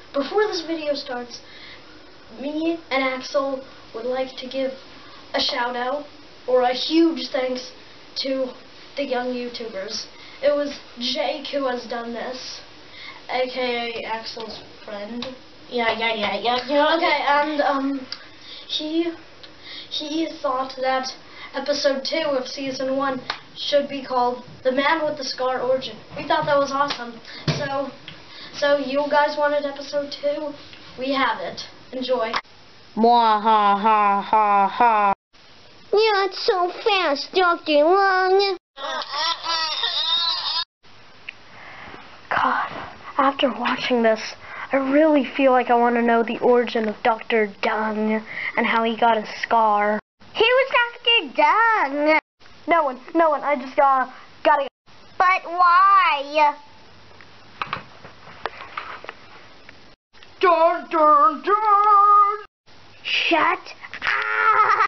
before this video starts, me and Axel would like to give a shout out or a huge thanks to the young YouTubers. It was Jake who has done this, aka Axel's friend. Yeah. Okay, and he thought that episode 2 of season 1 should be called The Man with the Scar Origin. We thought that was awesome. So you guys wanted episode 2? We have it. Enjoy. Mwahahaha. Not so fast, Dr. Long. God, after watching this, I really feel like I want to know the origin of Dr. Dung and how he got his scar. Who's Dr. Dung? No one. I just gotta go. But why? Dun. Shut up.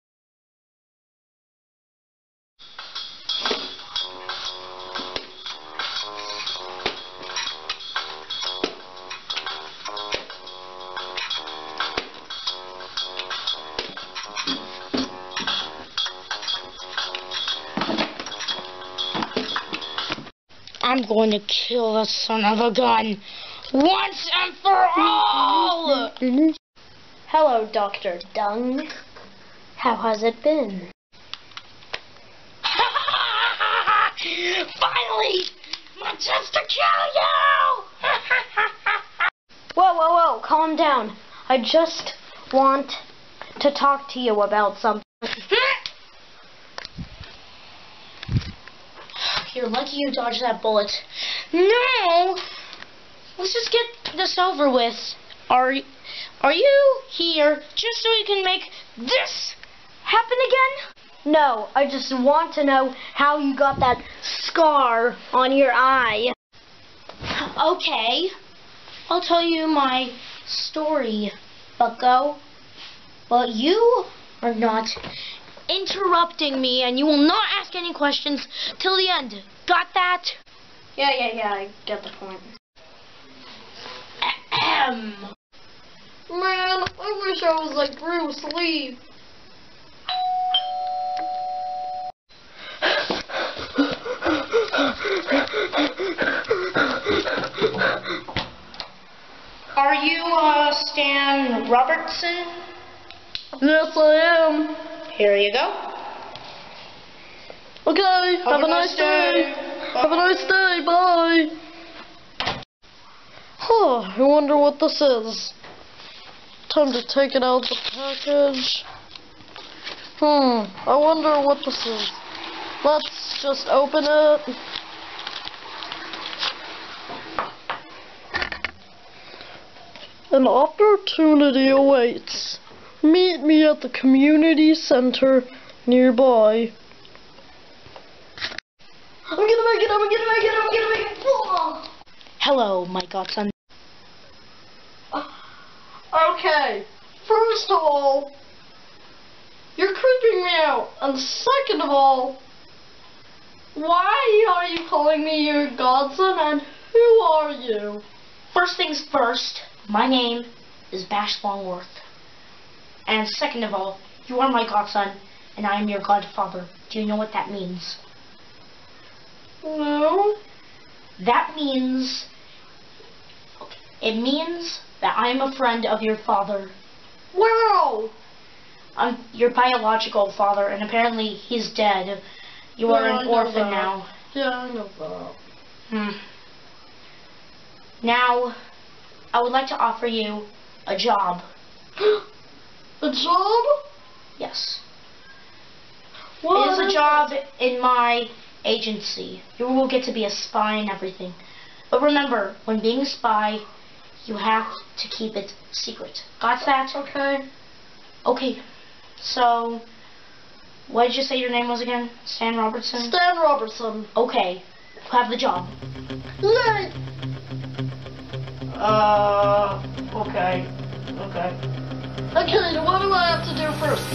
I'm going to kill the son of a gun once and for all! Hello, Dr. Dung. How has it been? Finally! My chance to kill you! Whoa, calm down. I just want to talk to you about something. You're lucky you dodged that bullet. No! Let's just get this over with. Are you here just so you can make this happen again? No, I just want to know how you got that scar on your eye. Okay. I'll tell you my story, bucko. But you are not interrupting me, and you will not ask any questions till the end. Got that? Yeah, I get the point. Man, I wish I was like Bruce Lee. Are you, Stan Robertson? Yes, I am. Here you go. Okay, have a nice day. Have a nice day, bye. I wonder what this is. Time to take it out of the package. I wonder what this is. Let's just open it. An opportunity awaits. Meet me at the community center nearby. I'm gonna make it. Oh. Hello, my godson. Okay, first of all, you're creeping me out. And second of all, why are you calling me your godson and who are you? First things first, my name is Bash Longworth. And second of all, you are my godson, and I am your godfather. Do you know what that means? No. That means... It means that I am a friend of your father. Wow. I'm your biological father, and apparently he's dead. You are an orphan now. Yeah, I know that. Now, I would like to offer you a job. A job? Yes. What? It is a job in my agency. You will get to be a spy and everything. But remember, when being a spy, you have to keep it secret. Got that? Okay. Okay. So, what did you say your name was again? Stan Robertson? Stan Robertson. Okay. You have the job. Yay! Okay. Okay, what do I have to do first?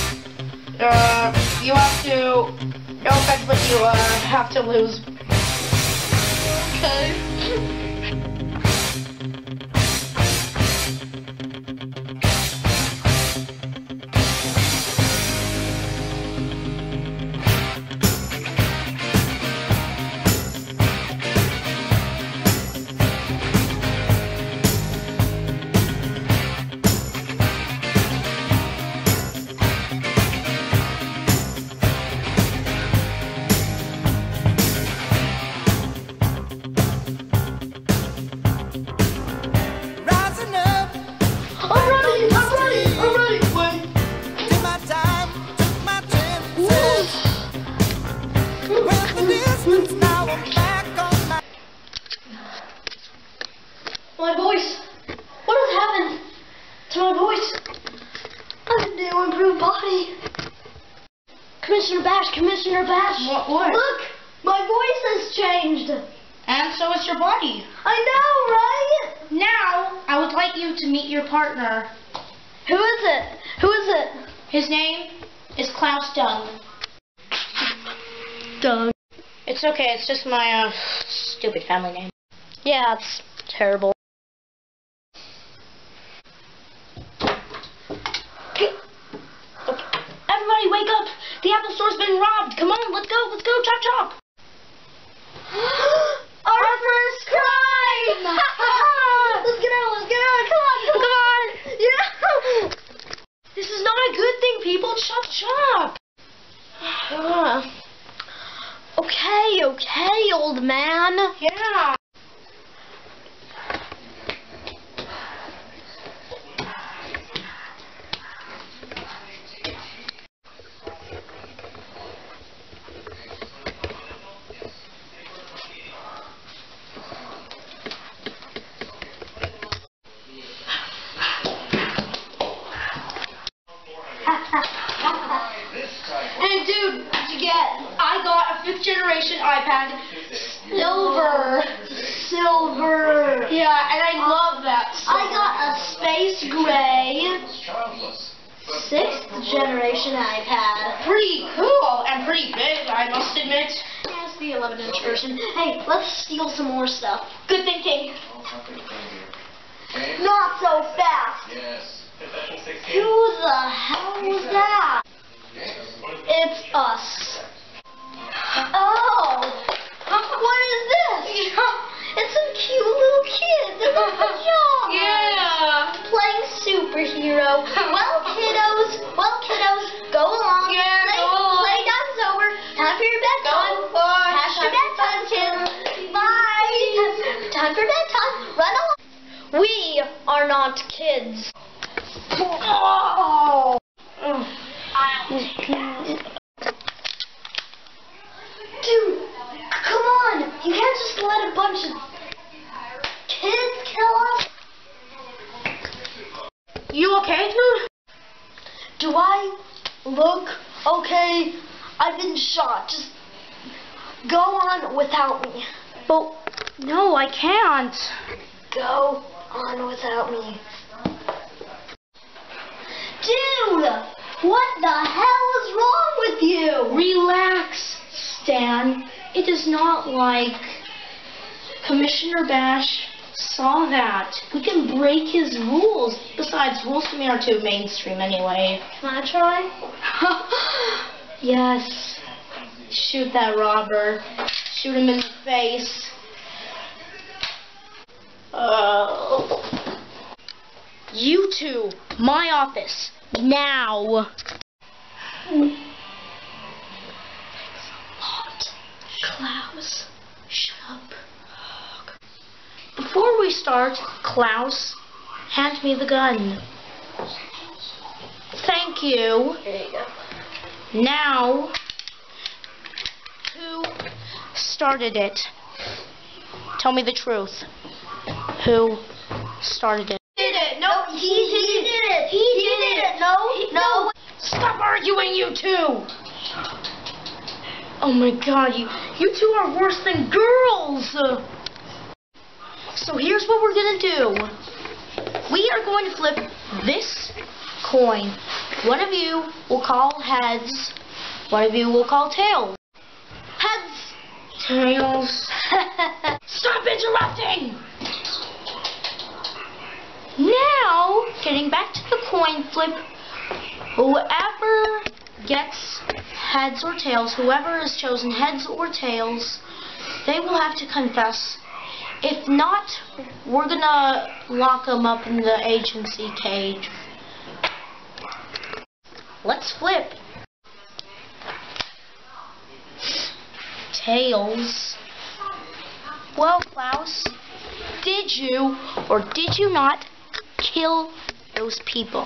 You have to... No offense, but you, have to lose. Okay. voice? What has happened to my voice? I need to improve body. Commissioner Bash. What? Look, my voice has changed. And so is your body. I know, right? Now, I would like you to meet your partner. Who is it? His name is Klaus Dung. Dung. It's okay, it's just my stupid family name. Yeah, it's terrible. Everybody wake up! The Apple Store's been robbed! Come on, let's go, chop chop! Our first crime! Let's get out, come on! Yeah! This is not a good thing, people, chop chop! Okay, old man. Yeah. Hey, dude, what'd you get? I got a 5th generation iPad. Silver. Yeah, and I love that. I got a space gray 6th generation iPad. Pretty cool and pretty big, I must admit. That's the 11-inch version. Hey, let's steal some more stuff. Good thinking. Not so fast. Yes. Who the hell was that? It's us. Oh, what is this? It's some cute little kids in their pajamas. Yeah. Playing superhero. Well, kiddos, go along. Yeah, go along. Playtime's over. Time for your bedtime. Past your bedtime, kids. Bye. Time for bedtime. Run along. We are not kids. Oh. Dude, come on! You can't just let a bunch of kids kill us. You okay, dude? Do I look okay? I've been shot. Just go on without me. But no, I can't. Go on without me. Dude! What the hell is wrong with you? Relax, Stan. It is not like Commissioner Bash saw that. We can break his rules. Besides, rules to me are too mainstream anyway. Can I try? Yes. Shoot that robber. Shoot him in the face. You two, my office, now. Klaus, shut up. Before we start, Klaus, hand me the gun. Thank you. There you go. Now, who started it? Tell me the truth. Who started it? Did it? No, he did it. He did it. No. Stop arguing, you two! Oh my God, you two are worse than girls! So here's what we're gonna do. We are going to flip this coin. One of you will call heads. One of you will call tails. Heads. Tails. Stop interrupting! Now, getting back to the coin flip, whoever gets heads or tails, whoever is chosen heads or tails, they will have to confess. If not, we're gonna lock them up in the agency cage. Let's flip. Tails. Well, Klaus, did you or did you not kill those people?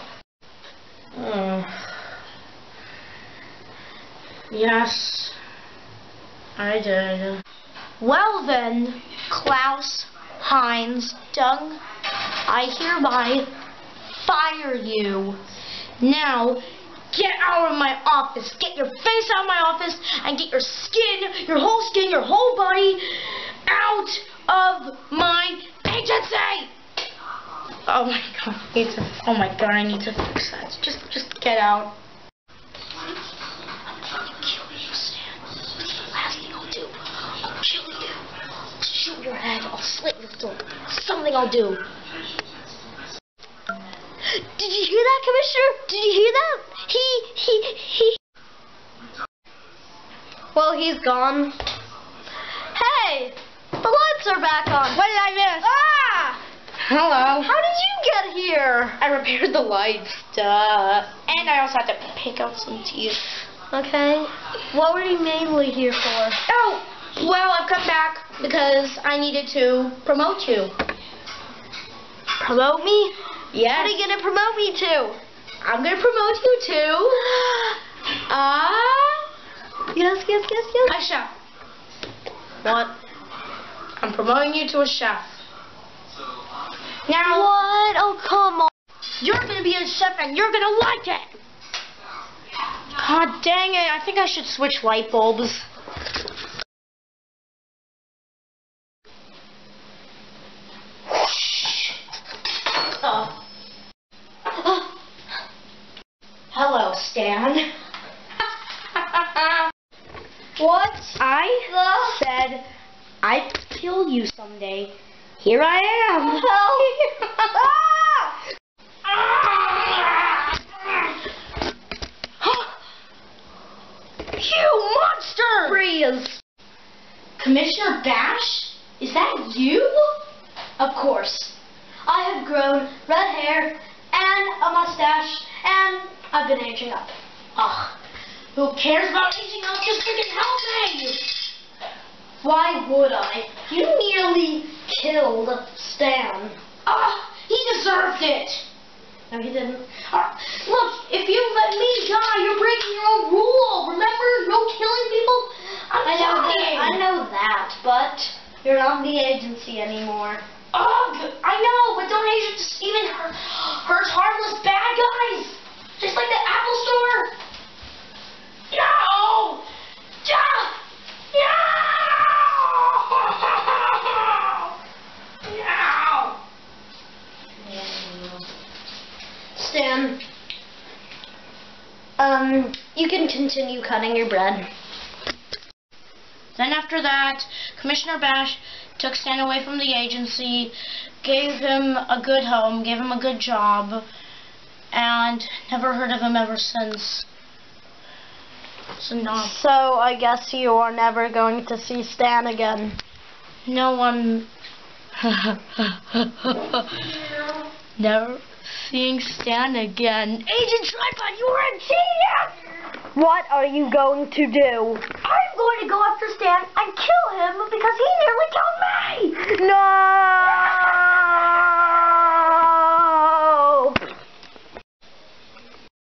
Yes, I did. Well then, Klaus, Heinz, Dung, I hereby fire you. Now, get out of my office. Get your face out of my office and get your whole body out of my agency. Oh my god, I need to fix that. Just get out. I'm gonna kill you, Stan. That's the last thing I'll do. I'll kill you. I'll shoot your head. I'll slit your throat. Something I'll do. Did you hear that, Commissioner? Did you hear that? He. Well, he's gone. Hey! The lights are back on. What did I miss? Ah! Hello. How did you get here? I repaired the lights, duh. And I also had to pick out some teeth. Okay. What were you mainly here for? Oh, well, I've come back because I needed to promote you. Promote me? Yes. What are you going to promote me to? I'm going to promote you to... Yes. a chef. What? I'm promoting you to a chef. Now... What? Oh, come on. You're going to be a chef and you're going to like it. God dang it. I think I should switch light bulbs. Hello, Stan. What? I said I'd kill you someday. Here I am. You monster! Freeze. Commissioner Bash? Is that you? Of course. I have grown red hair and a mustache, and I've been aging up. Ugh. Who cares about aging up? Just freaking help me! Why would I? You nearly killed Stan. Ugh, he deserved it. No, he didn't. Look, if you let me die, you're breaking your own rule. Remember? No killing people? I know that, but you're not in the agency anymore. Ugh, I know, but don't agents even hurt harmless bad guys? Just like the Apple Store? No! No! Stan, you can continue cutting your bread. Then after that, Commissioner Bash took Stan away from the agency, gave him a good home, gave him a good job, and never heard of him ever since. So no. So I guess you are never going to see Stan again. No one... Never seeing Stan again. Agent Tripod, you were a genius! What are you going to do? I'm going to go after